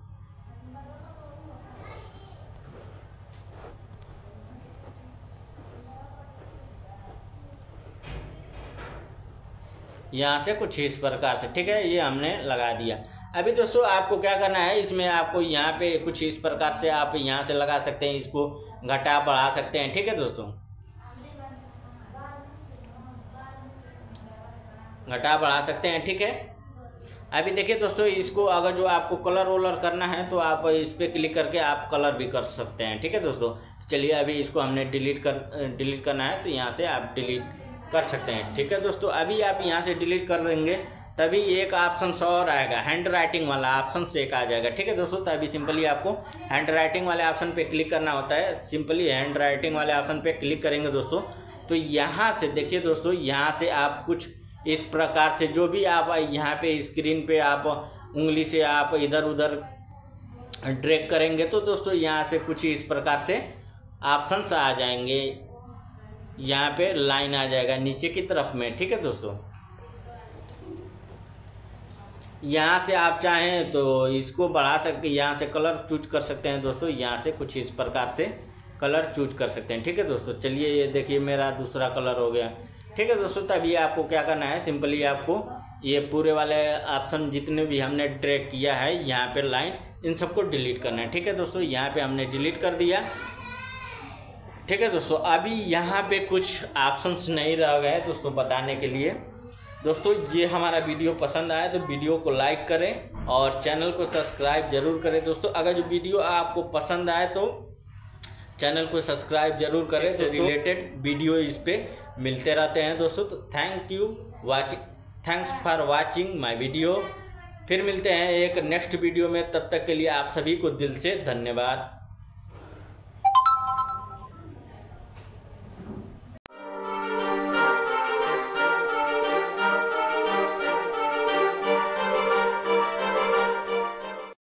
यहाँ से कुछ इस प्रकार से। ठीक है, ये हमने लगा दिया। अभी दोस्तों आपको क्या करना है, इसमें आपको यहाँ पे कुछ इस प्रकार से आप यहाँ से लगा सकते हैं, इसको घटा बढ़ा सकते हैं। ठीक है दोस्तों, घटा बढ़ा सकते हैं। ठीक है, अभी देखिए दोस्तों, इसको अगर जो आपको कलर वोलर करना है तो आप इस पर क्लिक करके आप कलर भी कर सकते हैं। ठीक है दोस्तों, चलिए अभी इसको हमने डिलीट कर डिलीट करना है तो यहाँ से आप डिलीट कर सकते हैं। ठीक है दोस्तों, अभी आप यहाँ से डिलीट कर देंगे तभी एक ऑप्शन और आएगा, हैंड राइटिंग वाला ऑप्शन से एक आ जाएगा। ठीक है दोस्तों, तभी सिंपली आपको हैंड राइटिंग वाले ऑप्शन पे क्लिक करना होता है। सिंपली हैंड राइटिंग वाले ऑप्शन पे क्लिक करेंगे दोस्तों तो यहाँ से देखिए दोस्तों, यहाँ से आप कुछ इस प्रकार से जो भी आप यहाँ पे स्क्रीन पे आप उंगली से आप इधर उधर ड्रैग करेंगे तो दोस्तों यहाँ से कुछ इस प्रकार से ऑप्शंस आ जाएंगे, यहाँ पे लाइन आ जाएगा नीचे की तरफ में। ठीक है दोस्तों, यहाँ से आप चाहें तो इसको बढ़ा सकते, यहाँ से कलर चूज कर सकते हैं दोस्तों, यहाँ से कुछ इस प्रकार से कलर चूज कर सकते हैं। ठीक है दोस्तों, चलिए ये देखिए मेरा दूसरा कलर हो गया। ठीक है दोस्तों, तभी आपको क्या करना है, सिंपली आपको ये पूरे वाले ऑप्शन जितने भी हमने ड्रैग किया है यहाँ पे लाइन, इन सबको डिलीट करना है। ठीक है दोस्तों, यहाँ पे हमने डिलीट कर दिया। ठीक है दोस्तों, अभी यहाँ पे कुछ ऑप्शंस नहीं रह गए दोस्तों बताने के लिए। दोस्तों ये हमारा वीडियो पसंद आया तो वीडियो को लाइक करें और चैनल को सब्सक्राइब जरूर करें। दोस्तों अगर जो वीडियो आपको पसंद आए तो चैनल को सब्सक्राइब जरूर करें। तो रिलेटेड वीडियो इस पे मिलते रहते हैं दोस्तों। तो thank you watching, thanks for watching my video. फिर मिलते हैं एक नेक्स्ट वीडियो में, तब तक के लिए आप सभी को दिल से धन्यवाद।